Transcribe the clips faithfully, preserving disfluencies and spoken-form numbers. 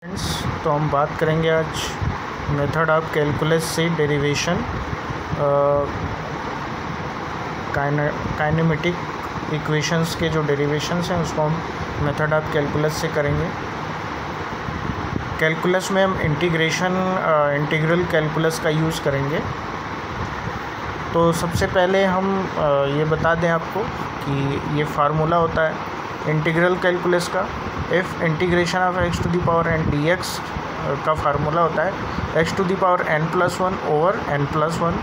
तो हम बात करेंगे आज मेथड ऑफ कैलकुलस से डेरिवेशन काइनेमेटिक इक्वेशंस के जो डेरिवेशंस हैं उसको हम मेथड ऑफ कैलकुलस से करेंगे। कैलकुलस में हम इंटीग्रेशन इंटीग्रल कैलकुलस का यूज़ करेंगे। तो सबसे पहले हम ये बता दें आपको कि ये फार्मूला होता है इंटीग्रल कैलकुलस का। If integration of x to the power n d x का फार्मूला होता है x to the power n plus one over n plus one.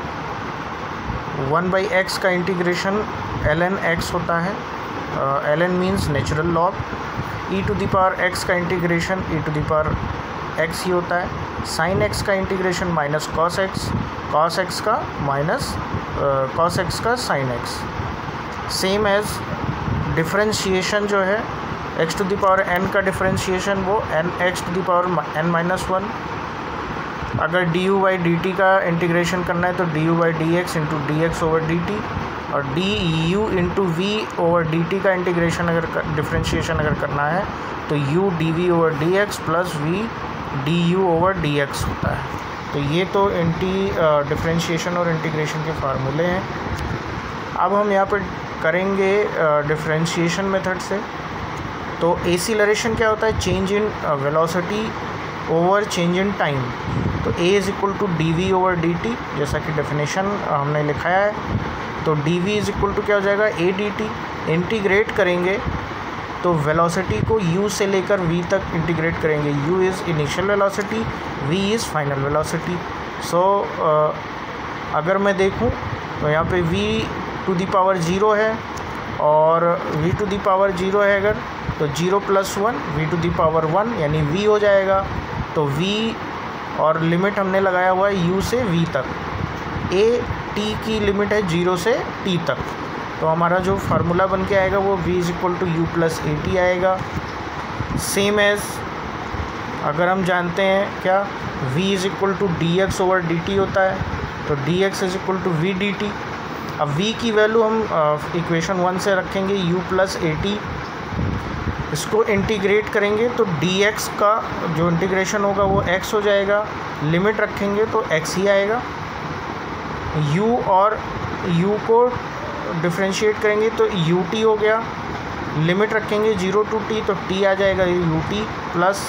One by x का इंटीग्रेशन एल एन एक्स होता है। L n means natural log. E to the power x का integration e to the power x ही होता है। Sine x का integration minus cos x, cos x का minus cos x का sine x. Same as differentiation जो है x to the power n का डिफरेंशिएशन वो n x to the power n minus one. अगर d u by d t का integration करना है तो d u by d x into d x over d t, और d u into v over d t का integration अगर differentiation अगर करना है तो u d v over d x plus v d u over d x होता है। तो ये तो इंटी डिफरेंशिएशन और इंटीग्रेशन के फार्मूले हैं। अब हम यहाँ पर करेंगे डिफरेंशिएशन मेथड से। तो एक्सीलरेशन क्या होता है? Change in velocity over change in time. तो a is equal to d v over d t, जैसा कि डेफिनेशन हमने लिखाया है। तो d v is equal to क्या हो जाएगा? A D T. इंटीग्रेट करेंगे तो वेलोसिटी को u से लेकर v तक इंटीग्रेट करेंगे। u is initial velocity, v is final velocity. So अगर मैं देखूं तो यहाँ पे v to the power zero है और v to the power zero है अगर, तो zero plus one v to the power one यानी v हो जाएगा। तो v और लिमिट हमने लगाया हुआ है u से v तक। a t की लिमिट है ज़ीरो से t तक। तो हमारा जो फार्मूला बन के आएगा वो v is equal to u plus a t आएगा। सेम एज अगर हम जानते हैं क्या v is equal to d x over d t होता है, तो d x is equal to v d t. अब v की वैल्यू हम इक्वेशन वन से रखेंगे u प्लस ए टी। इसको इंटीग्रेट करेंगे तो dx का जो इंटीग्रेशन होगा वो x हो जाएगा। लिमिट रखेंगे तो x ही आएगा। u और u को डिफ्रेंशिएट करेंगे तो यू टी हो गया। लिमिट रखेंगे ज़ीरो टू टी तो t आ जाएगा u t plus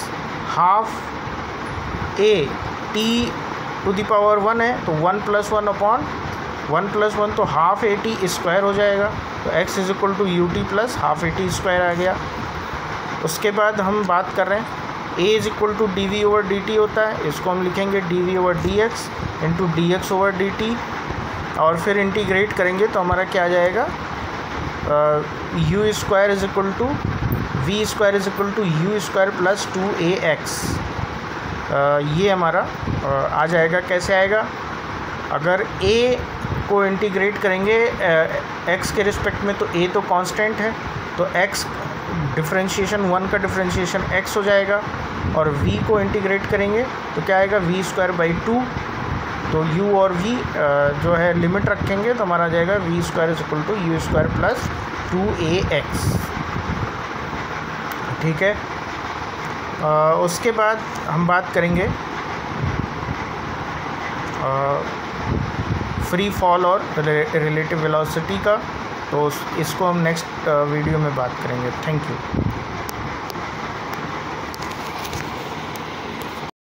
half a t to the power one है तो one plus one upon one plus one तो हाफ ए टी स्क्वायर हो जाएगा। तो x is equal to u t plus half a t square आ गया। उसके बाद हम बात कर रहे हैं a is equal to d v over d t होता है। इसको हम लिखेंगे d v over d x into d x over d t, और फिर इंटीग्रेट करेंगे तो हमारा क्या आ जाएगा? U square is equal to v square is equal to u square plus two a x. ये हमारा uh, आ जाएगा। कैसे आएगा? अगर a को इंटीग्रेट करेंगे x के रिस्पेक्ट में तो a तो कांस्टेंट है, तो x डिफरेंशिएशन वन का डिफरेंशिएशन x हो जाएगा, और v को इंटीग्रेट करेंगे तो क्या आएगा? V square by two. तो u और v जो है लिमिट रखेंगे तो हमारा आ जाएगा v square is equal to u square plus two a x. ठीक है। आ, उसके बाद हम बात करेंगे फ्री फॉल और रिलेटिव वेलोसिटी का। तो इसको हम नेक्स्ट वीडियो में बात करेंगे। Thank you.